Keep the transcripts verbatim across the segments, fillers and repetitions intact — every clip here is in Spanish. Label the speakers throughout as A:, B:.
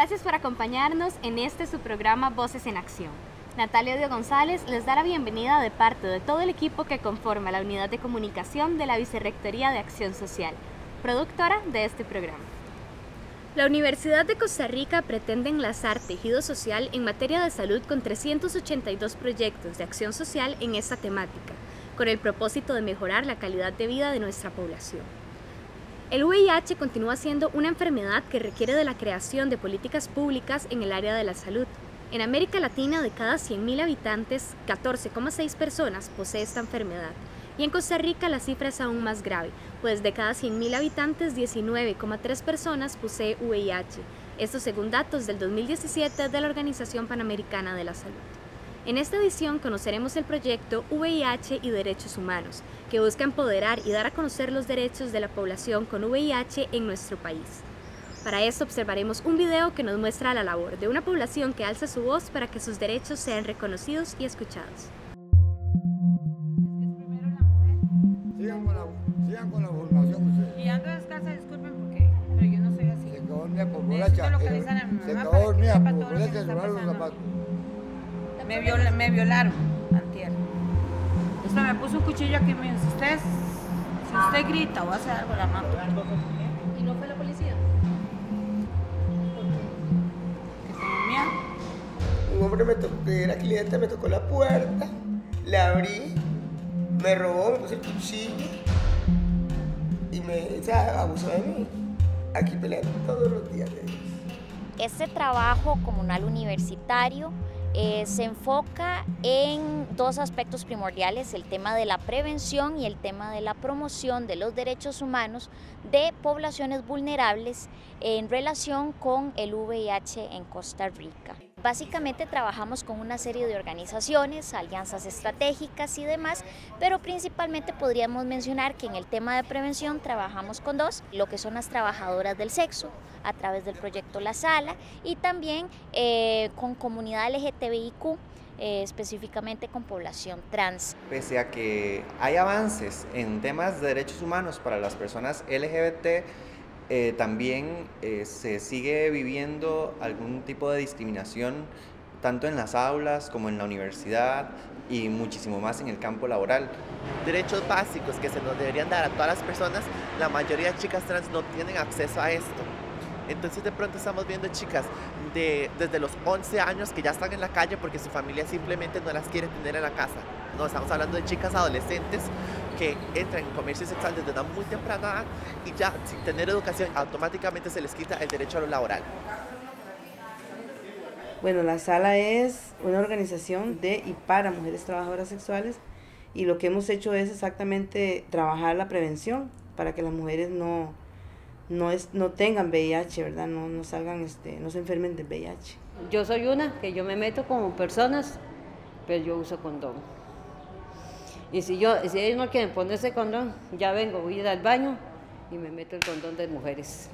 A: Gracias por acompañarnos en este su programa Voces en Acción. Natalia Dio González les da la bienvenida de parte de todo el equipo que conforma la Unidad de Comunicación de la Vicerrectoría de Acción Social, productora de este programa. La Universidad de Costa Rica pretende enlazar tejido social en materia de salud con trescientos ochenta y dos proyectos de acción social en esta temática, con el propósito de mejorar la calidad de vida de nuestra población. El V I H continúa siendo una enfermedad que requiere de la creación de políticas públicas en el área de la salud. En América Latina, de cada cien mil habitantes, catorce coma seis personas posee esta enfermedad. Y en Costa Rica la cifra es aún más grave, pues de cada cien mil habitantes, diecinueve coma tres personas posee V I H. Esto según datos del dos mil diecisiete de la Organización Panamericana de la Salud. En esta edición conoceremos el proyecto V I H y Derechos Humanos, que busca empoderar y dar a conocer los derechos de la población con V I H en nuestro país. Para esto observaremos un video que nos muestra la labor de una población que alza su voz para que sus derechos sean reconocidos y escuchados.
B: Sigan con la, sigan con la formación ustedes.
C: Y ando descalza, disculpen porque, pero yo no soy así.
B: Se acabó mía por
C: Necesito
B: borracha.
C: localizar a mi
B: Se
C: mamá
B: acabó
C: para que
B: mía
C: sepa
B: por
C: todo lo que
B: borracha,
C: me
B: se
C: está
B: robaron los
C: pasando.
B: zapatos.
C: Me, viola, me violaron antier. Usted me puso un cuchillo aquí, me dijo, si usted, si usted grita o hace algo, la mato.
A: ¿Y no fue la policía?
C: Que tengo miedo.
D: Un hombre me tocó, que era cliente, me tocó la puerta, la abrí, me robó, me puso el cuchillo y me, o sea, abusó de mí. Aquí peleando todos los días de ellos.
E: Este trabajo comunal universitario eh, se enfoca en dos aspectos primordiales, el tema de la prevención y el tema de la promoción de los derechos humanos de poblaciones vulnerables en relación con el V I H en Costa Rica. Básicamente trabajamos con una serie de organizaciones, alianzas estratégicas y demás, pero principalmente podríamos mencionar que en el tema de prevención trabajamos con dos, lo que son las trabajadoras del sexo, a través del proyecto La Sala, y también eh, con comunidad L G T B I Q, eh, específicamente con población trans.
F: Pese a que hay avances en temas de derechos humanos para las personas L G B T, Eh, también eh, se sigue viviendo algún tipo de discriminación tanto en las aulas como en la universidad y muchísimo más en el campo laboral.
G: Derechos básicos que se nos deberían dar a todas las personas, la mayoría de chicas trans no tienen acceso a esto. Entonces de pronto estamos viendo chicas de, desde los once años que ya están en la calle porque su familia simplemente no las quiere tener en la casa. No, estamos hablando de chicas adolescentes que entran en comercio sexual desde una muy temprana edad y ya sin tener educación automáticamente se les quita el derecho a lo laboral.
H: Bueno, La Sala es una organización de y para mujeres trabajadoras sexuales y lo que hemos hecho es exactamente trabajar la prevención para que las mujeres no, no, es, no tengan V I H, ¿verdad? No, no salgan, este, no se enfermen de V I H.
I: Yo soy una que yo me meto como personas, pero yo uso condón. Y si, yo, si ellos no quieren ponerse condón, ya vengo, voy a ir al baño y me meto el condón de mujeres.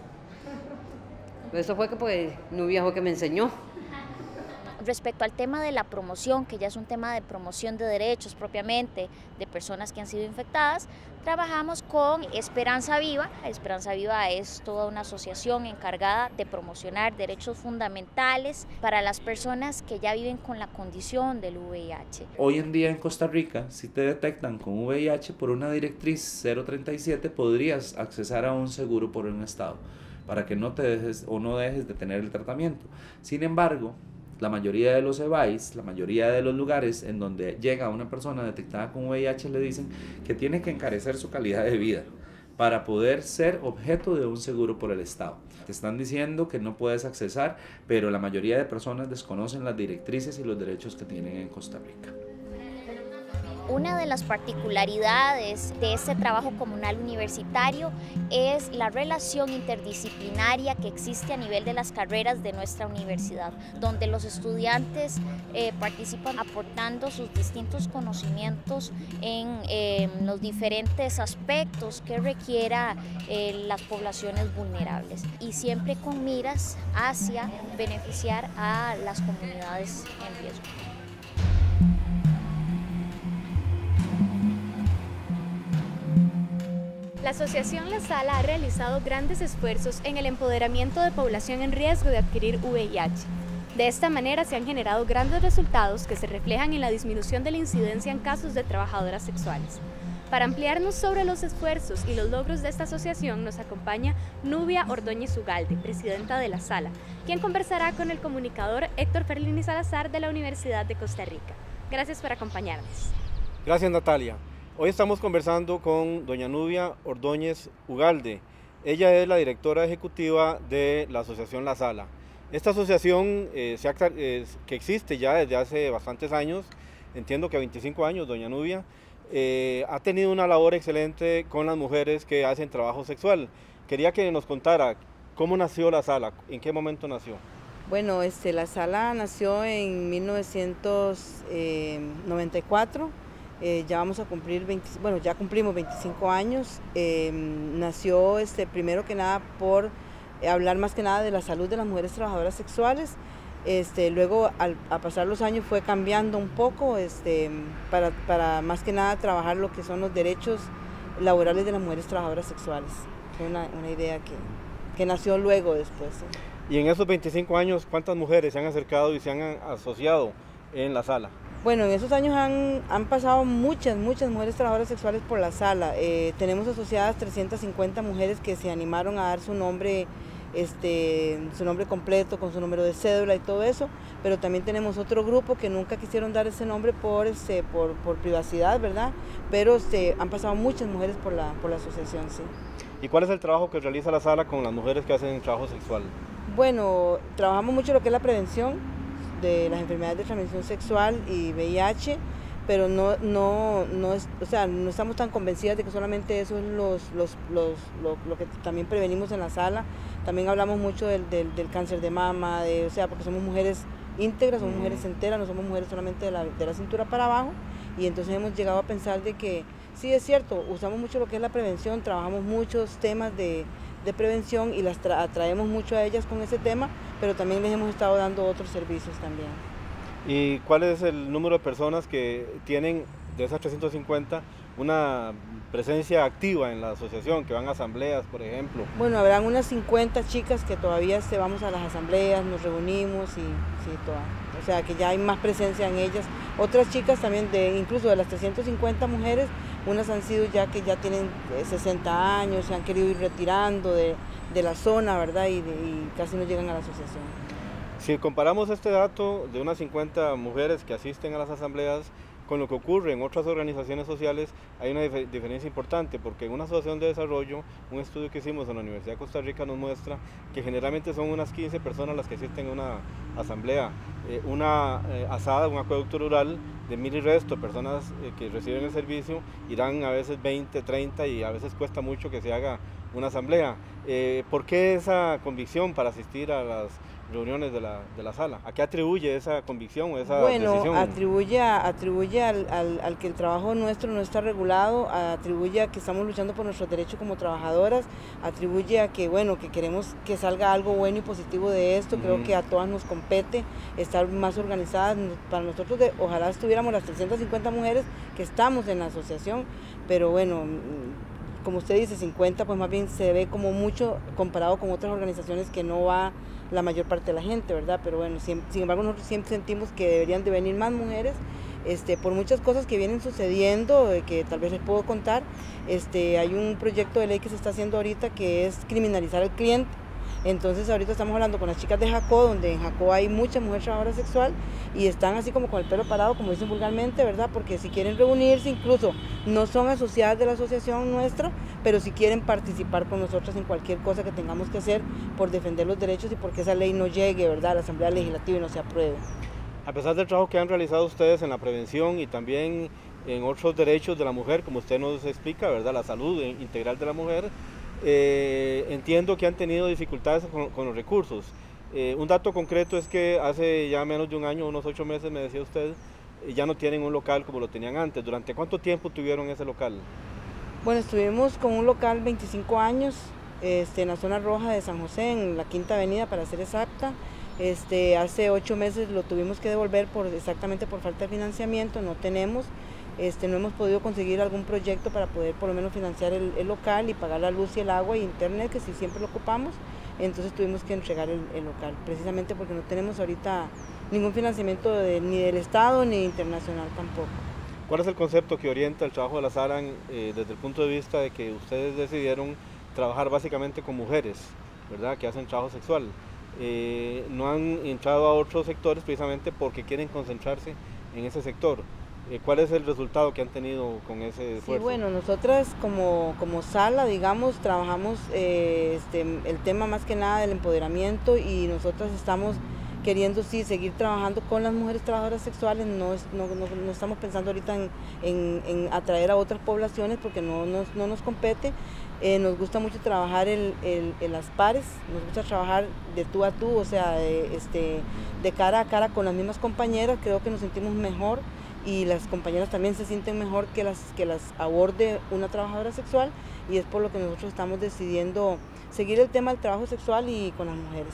I: Eso fue que pues, un viejo que me enseñó.
E: Respecto al tema de la promoción, que ya es un tema de promoción de derechos propiamente de personas que han sido infectadas, trabajamos con Esperanza Viva. Esperanza Viva es toda una asociación encargada de promocionar derechos fundamentales para las personas que ya viven con la condición del V I H.
J: Hoy en día en Costa Rica, si te detectan con V I H por una directriz cero treinta y siete, podrías accesar a un seguro por un estado para que no te dejes o no dejes de tener el tratamiento. Sin embargo, la mayoría de los E B A Is, la mayoría de los lugares en donde llega una persona detectada con V I H le dicen que tiene que encarecer su calidad de vida para poder ser objeto de un seguro por el Estado. Te están diciendo que no puedes accesar, pero la mayoría de personas desconocen las directrices y los derechos que tienen en Costa Rica.
E: Una de las particularidades de este trabajo comunal universitario es la relación interdisciplinaria que existe a nivel de las carreras de nuestra universidad, donde los estudiantes eh, participan aportando sus distintos conocimientos en eh, los diferentes aspectos que requiera eh, las poblaciones vulnerables y siempre con miras hacia beneficiar a las comunidades en riesgo.
A: La Asociación La Sala ha realizado grandes esfuerzos en el empoderamiento de población en riesgo de adquirir V I H. De esta manera se han generado grandes resultados que se reflejan en la disminución de la incidencia en casos de trabajadoras sexuales. Para ampliarnos sobre los esfuerzos y los logros de esta asociación nos acompaña Nubia Ordóñez Ugalde, presidenta de La Sala, quien conversará con el comunicador Héctor Ferlini Salazar de la Universidad de Costa Rica. Gracias por acompañarnos.
K: Gracias, Natalia. Hoy estamos conversando con doña Nubia Ordóñez Ugalde. Ella es la directora ejecutiva de la Asociación La Sala. Esta asociación eh, se ha, eh, que existe ya desde hace bastantes años, entiendo que veinticinco años, doña Nubia, eh, ha tenido una labor excelente con las mujeres que hacen trabajo sexual. Quería que nos contara cómo nació La Sala, en qué momento nació.
H: Bueno, este, La Sala nació en mil novecientos noventa y cuatro. Eh, ya vamos a cumplir, veinte, bueno, ya cumplimos veinticinco años. Eh, nació este, primero que nada por hablar más que nada de la salud de las mujeres trabajadoras sexuales. Este, luego, al, a pasar los años, fue cambiando un poco este, para, para más que nada trabajar lo que son los derechos laborales de las mujeres trabajadoras sexuales. Fue una, una idea que, que nació luego después. ¿Sí?
K: Y en esos veinticinco años, ¿cuántas mujeres se han acercado y se han asociado en La Sala?
H: Bueno, en esos años han, han pasado muchas, muchas mujeres trabajadoras sexuales por La Sala. Eh, tenemos asociadas trescientas cincuenta mujeres que se animaron a dar su nombre, este, su nombre completo, con su número de cédula y todo eso, pero también tenemos otro grupo que nunca quisieron dar ese nombre por, este, por, por privacidad, ¿verdad? Pero este, han pasado muchas mujeres por la, por la asociación, sí.
K: ¿Y cuál es el trabajo que realiza La Sala con las mujeres que hacen trabajo sexual?
H: Bueno, trabajamos mucho lo que es la prevención de las enfermedades de transmisión sexual y V I H, pero no, no, no, es, o sea, no estamos tan convencidas de que solamente eso es los, los, los, lo, lo que también prevenimos en La Sala. También hablamos mucho del, del, del cáncer de mama, de, o sea, porque somos mujeres íntegras, somos mujeres enteras, no somos mujeres solamente de la, de la cintura para abajo, y entonces hemos llegado a pensar de que sí, es cierto, usamos mucho lo que es la prevención, trabajamos muchos temas de, de prevención y las atraemos mucho a ellas con ese tema, pero también les hemos estado dando otros servicios también.
K: ¿Y cuál es el número de personas que tienen, de esas trescientas cincuenta, una presencia activa en la asociación, que van a asambleas, por ejemplo?
H: Bueno, habrán unas cincuenta chicas que todavía este, vamos a las asambleas, nos reunimos y sí, todas. O sea, que ya hay más presencia en ellas. Otras chicas también, de, incluso de las trescientas cincuenta mujeres, unas han sido ya que ya tienen sesenta años, se han querido ir retirando de, de la zona, ¿verdad? Y, de, y casi no llegan a la asociación.
K: Si comparamos este dato de unas cincuenta mujeres que asisten a las asambleas con lo que ocurre en otras organizaciones sociales, hay una dif diferencia importante, porque en una asociación de desarrollo, un estudio que hicimos en la Universidad de Costa Rica nos muestra que generalmente son unas quince personas las que asisten a una asamblea. Eh, una eh, asada, un acueducto rural de mil y resto, personas eh, que reciben el servicio, irán a veces veinte, treinta y a veces cuesta mucho que se haga una asamblea. Eh, ¿Por qué esa convicción para asistir a las reuniones de la, de la sala? ¿A qué atribuye esa convicción o esa
H: bueno,
K: decisión?
H: Bueno, atribuye, atribuye al, al, al que el trabajo nuestro no está regulado, atribuye a que estamos luchando por nuestros derechos como trabajadoras, atribuye a que, bueno, que queremos que salga algo bueno y positivo de esto. Uh-huh. Creo que a todas nos compete estar más organizadas. Para nosotros, de, ojalá estuviéramos las trescientas cincuenta mujeres que estamos en la asociación, pero bueno, como usted dice, cincuenta, pues más bien se ve como mucho comparado con otras organizaciones que no va la mayor parte de la gente, ¿verdad? Pero bueno, sin, sin embargo nosotros siempre sentimos que deberían de venir más mujeres, este, por muchas cosas que vienen sucediendo, eh, que tal vez les puedo contar. Este, hay un proyecto de ley que se está haciendo ahorita que es criminalizar al cliente. Entonces ahorita estamos hablando con las chicas de Jacó, donde en Jacó hay mucha mujer trabajadora sexual y están así como con el pelo parado, como dicen vulgarmente, ¿verdad? Porque si quieren reunirse, incluso no son asociadas de la asociación nuestra, pero si quieren participar con nosotros en cualquier cosa que tengamos que hacer por defender los derechos y porque esa ley no llegue, ¿verdad?, a la Asamblea Legislativa y no se apruebe.
K: A pesar del trabajo que han realizado ustedes en la prevención y también en otros derechos de la mujer, como usted nos explica, ¿verdad?, la salud integral de la mujer, Eh, entiendo que han tenido dificultades con, con los recursos. Eh, un dato concreto es que hace ya menos de un año, unos ocho meses, me decía usted, eh, ya no tienen un local como lo tenían antes. ¿Durante cuánto tiempo tuvieron ese local?
H: Bueno, estuvimos con un local veinticinco años este, en la zona roja de San José, en la Quinta Avenida para ser exacta. Este, hace ocho meses lo tuvimos que devolver por, exactamente por falta de financiamiento, no tenemos. Este, no hemos podido conseguir algún proyecto para poder por lo menos financiar el, el local y pagar la luz y el agua y internet, que sí siempre lo ocupamos, entonces tuvimos que entregar el, el local, precisamente porque no tenemos ahorita ningún financiamiento de, ni del Estado ni internacional tampoco.
K: ¿Cuál es el concepto que orienta el trabajo de la sala eh, desde el punto de vista de que ustedes decidieron trabajar básicamente con mujeres, ¿verdad?, que hacen trabajo sexual? Eh, no han entrado a otros sectores precisamente porque quieren concentrarse en ese sector. Eh, ¿Cuál es el resultado que han tenido con ese esfuerzo?
H: Sí, bueno, nosotras como, como sala, digamos, trabajamos eh, este, el tema más que nada del empoderamiento, y nosotras estamos queriendo sí seguir trabajando con las mujeres trabajadoras sexuales. No, es, no, no, no estamos pensando ahorita en, en, en atraer a otras poblaciones porque no nos, no nos compete. Eh, nos gusta mucho trabajar en, en, en las pares, nos gusta trabajar de tú a tú, o sea, de, este, de cara a cara con las mismas compañeras. Creo que nos sentimos mejor y las compañeras también se sienten mejor que las, que las aborde una trabajadora sexual, y es por lo que nosotros estamos decidiendo seguir el tema del trabajo sexual y con las mujeres.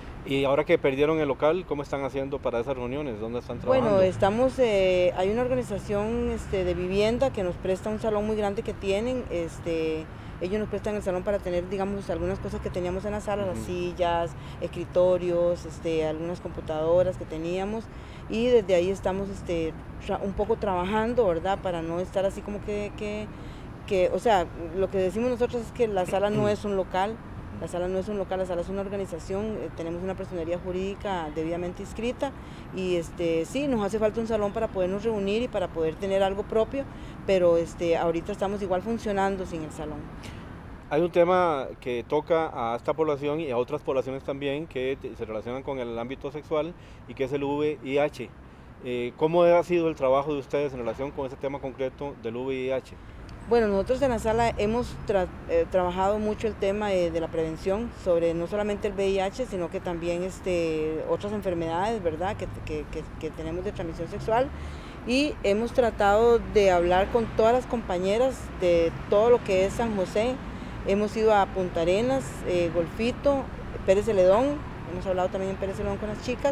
K: Y ahora que perdieron el local, ¿cómo están haciendo para esas reuniones? ¿Dónde están trabajando?
H: Bueno, estamos, eh, hay una organización este, de vivienda que nos presta un salón muy grande que tienen. Este, ellos nos prestan el salón para tener, digamos, algunas cosas que teníamos en la sala, uh-huh. las sillas, escritorios, este, algunas computadoras que teníamos, y desde ahí estamos este, un poco trabajando, ¿verdad? Para no estar así como que, que, que, o sea, lo que decimos nosotros es que la sala no es un local. La sala no es un local, la sala es una organización, eh, tenemos una personería jurídica debidamente inscrita, y este, sí, nos hace falta un salón para podernos reunir y para poder tener algo propio, pero este, ahorita estamos igual funcionando sin el salón.
K: Hay un tema que toca a esta población y a otras poblaciones también que se relacionan con el ámbito sexual, y que es el V I H. Eh, ¿Cómo ha sido el trabajo de ustedes en relación con ese tema concreto del V I H?
H: Bueno, nosotros en la sala hemos tra eh, trabajado mucho el tema de, de la prevención sobre no solamente el V I H, sino que también este, otras enfermedades, ¿verdad?, que, que, que, que tenemos de transmisión sexual, y hemos tratado de hablar con todas las compañeras de todo lo que es San José. Hemos ido a Punta Arenas, eh, Golfito, Pérez Celedón, hemos hablado también en Pérez Celedón con las chicas,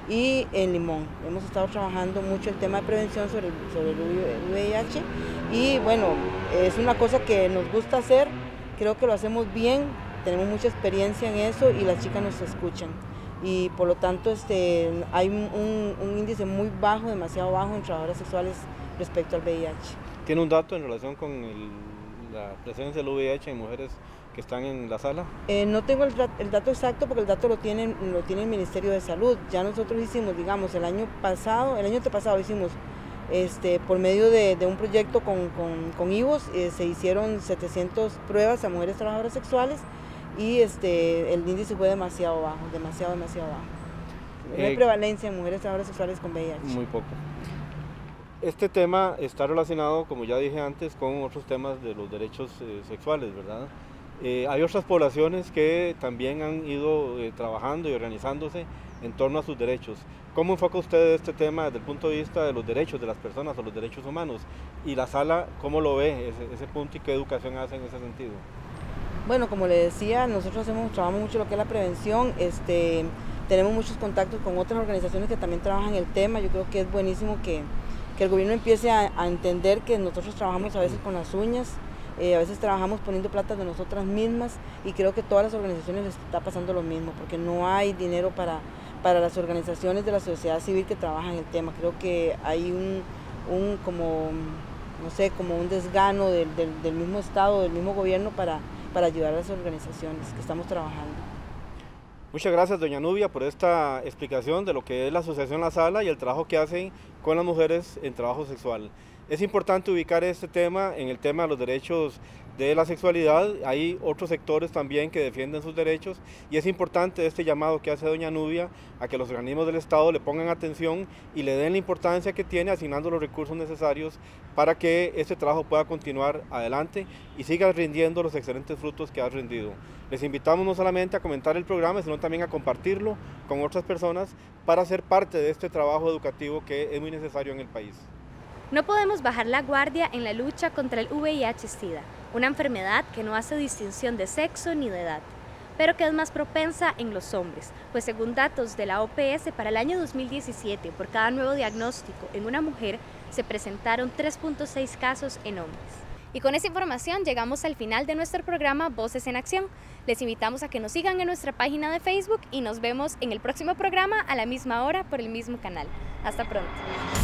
H: y en Limón. Hemos estado trabajando mucho el tema de prevención sobre el, sobre el V I H, y bueno, es una cosa que nos gusta hacer, creo que lo hacemos bien, tenemos mucha experiencia en eso y las chicas nos escuchan, y por lo tanto este, hay un, un índice muy bajo, demasiado bajo en trabajadoras sexuales respecto al V I H.
K: ¿Tiene un dato en relación con el, la presencia del V I H en mujeres que están en la sala?
H: Eh, no tengo el, el dato exacto porque el dato lo tiene, lo tiene el Ministerio de Salud. Ya nosotros hicimos, digamos, el año pasado, el año antepasado hicimos, este, por medio de, de un proyecto con, con, con I V O S, eh, se hicieron setecientas pruebas a mujeres trabajadoras sexuales, y este, el índice fue demasiado bajo, demasiado, demasiado bajo. No hay eh, prevalencia en mujeres trabajadoras sexuales con V I H.
K: Muy poco. Este tema está relacionado, como ya dije antes, con otros temas de los derechos eh, sexuales, ¿verdad? Eh, hay otras poblaciones que también han ido eh, trabajando y organizándose en torno a sus derechos. ¿Cómo enfoca usted este tema desde el punto de vista de los derechos de las personas o los derechos humanos? Y la sala, ¿cómo lo ve ese, ese punto, y qué educación hace en ese sentido?
H: Bueno, como le decía, nosotros hacemos, trabajamos mucho lo que es la prevención. Este, tenemos muchos contactos con otras organizaciones que también trabajan el tema. Yo creo que es buenísimo que, que el gobierno empiece a, a entender que nosotros trabajamos a veces con las uñas. Eh, a veces trabajamos poniendo plata de nosotras mismas, y creo que todas las organizaciones les está pasando lo mismo, porque no hay dinero para, para las organizaciones de la sociedad civil que trabajan el tema. Creo que hay un, un como, no sé, como un desgano del, del, del mismo Estado, del mismo gobierno para, para ayudar a las organizaciones que estamos trabajando.
K: Muchas gracias, doña Nubia, por esta explicación de lo que es la Asociación La Sala y el trabajo que hacen con las mujeres en trabajo sexual. Es importante ubicar este tema en el tema de los derechos de la sexualidad. Hay otros sectores también que defienden sus derechos, y es importante este llamado que hace doña Nubia a que los organismos del Estado le pongan atención y le den la importancia que tiene, asignando los recursos necesarios para que este trabajo pueda continuar adelante y siga rindiendo los excelentes frutos que ha rendido. Les invitamos no solamente a comentar el programa, sino también a compartirlo con otras personas para ser parte de este trabajo educativo que es muy necesario en el país.
A: No podemos bajar la guardia en la lucha contra el V I H SIDA, una enfermedad que no hace distinción de sexo ni de edad. pero que es más propensa en los hombres, pues según datos de la O P S para el año dos mil diecisiete, por cada nuevo diagnóstico en una mujer se presentaron tres punto seis casos en hombres. Y con esa información llegamos al final de nuestro programa Voces en Acción. Les invitamos a que nos sigan en nuestra página de Facebook y nos vemos en el próximo programa a la misma hora por el mismo canal. Hasta pronto.